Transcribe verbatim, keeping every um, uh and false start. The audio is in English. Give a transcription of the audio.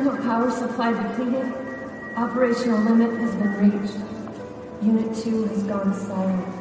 Internal power supply depleted. Operational limit has been reached. Unit two has gone silent.